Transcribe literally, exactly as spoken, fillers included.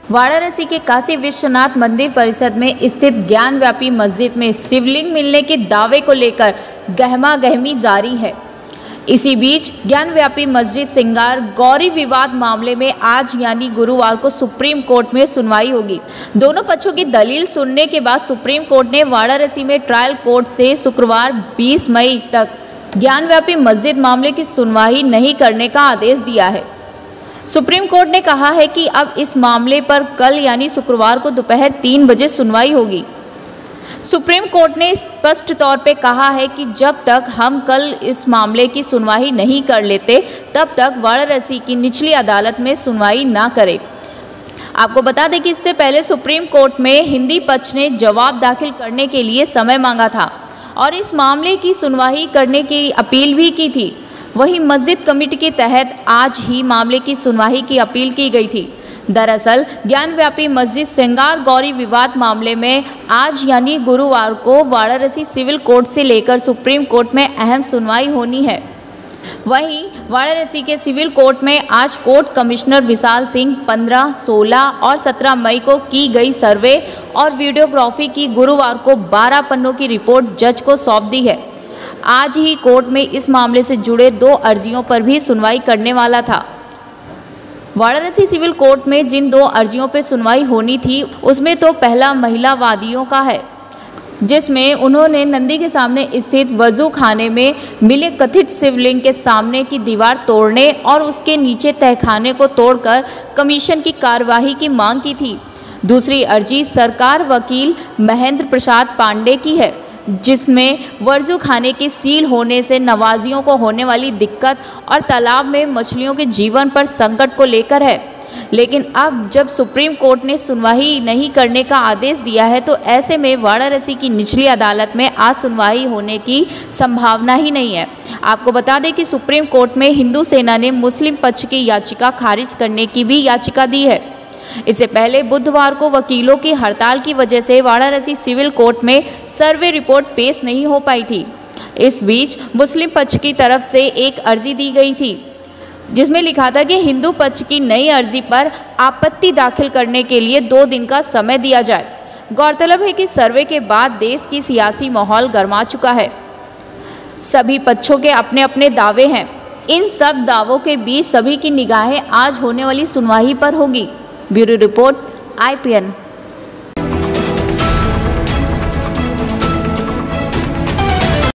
वाराणसी के काशी विश्वनाथ मंदिर परिसर में स्थित ज्ञानव्यापी मस्जिद में शिवलिंग मिलने के दावे को लेकर गहमा गहमी जारी है। इसी बीच ज्ञानव्यापी मस्जिद श्रृंगार गौरी विवाद मामले में आज यानी गुरुवार को सुप्रीम कोर्ट में सुनवाई होगी। दोनों पक्षों की दलील सुनने के बाद सुप्रीम कोर्ट ने वाराणसी में ट्रायल कोर्ट से शुक्रवार बीस मई तक ज्ञानव्यापी मस्जिद मामले की सुनवाई नहीं करने का आदेश दिया है। सुप्रीम कोर्ट ने कहा है कि अब इस मामले पर कल यानी शुक्रवार को दोपहर तीन बजे सुनवाई होगी। सुप्रीम कोर्ट ने स्पष्ट तौर पे कहा है कि जब तक हम कल इस मामले की सुनवाई नहीं कर लेते तब तक वाराणसी की निचली अदालत में सुनवाई ना करें। आपको बता दें कि इससे पहले सुप्रीम कोर्ट में हिंदी पक्ष ने जवाब दाखिल करने के लिए समय मांगा था और इस मामले की सुनवाई करने की अपील भी की थी। वहीं मस्जिद कमेटी के तहत आज ही मामले की सुनवाई की अपील की गई थी। दरअसल ज्ञानव्यापी मस्जिद श्रृंगार गौरी विवाद मामले में आज यानी गुरुवार को वाराणसी सिविल कोर्ट से लेकर सुप्रीम कोर्ट में अहम सुनवाई होनी है। वहीं वाराणसी के सिविल कोर्ट में आज कोर्ट कमिश्नर विशाल सिंह पंद्रह, सोलह और सत्रह मई को की गई सर्वे और वीडियोग्राफी की गुरुवार को बारह पन्नों की रिपोर्ट जज को सौंप दी है। आज ही कोर्ट में इस मामले से जुड़े दो अर्जियों पर भी सुनवाई करने वाला था। वाराणसी सिविल कोर्ट में जिन दो अर्जियों पर सुनवाई होनी थी उसमें तो पहला महिला वादियों का है, जिसमें उन्होंने नंदी के सामने स्थित वजू खाने में मिले कथित शिवलिंग के सामने की दीवार तोड़ने और उसके नीचे तहखाने को तोड़कर कमीशन की कार्यवाही की मांग की थी। दूसरी अर्जी सरकार वकील महेंद्र प्रसाद पांडे की है, जिसमें वजू खाने के सील होने से नवाजियों को होने वाली दिक्कत और तालाब में मछलियों के जीवन पर संकट को लेकर है। लेकिन अब जब सुप्रीम कोर्ट ने सुनवाई नहीं करने का आदेश दिया है तो ऐसे में वाराणसी की निचली अदालत में आज सुनवाई होने की संभावना ही नहीं है। आपको बता दें कि सुप्रीम कोर्ट में हिंदू सेना ने मुस्लिम पक्ष की याचिका खारिज करने की भी याचिका दी है। इससे पहले बुधवार को वकीलों की हड़ताल की वजह से वाराणसी सिविल कोर्ट में सर्वे रिपोर्ट पेश नहीं हो पाई थी। इस बीच मुस्लिम पक्ष की तरफ से एक अर्जी दी गई थी जिसमें लिखा था कि हिंदू पक्ष की नई अर्जी पर आपत्ति दाखिल करने के लिए दो दिन का समय दिया जाए। गौरतलब है कि सर्वे के बाद देश की सियासी माहौल गर्मा चुका है। सभी पक्षों के अपने अपने दावे हैं। इन सब दावों के बीच सभी की निगाहें आज होने वाली सुनवाई पर होगी। Bureau report I P N.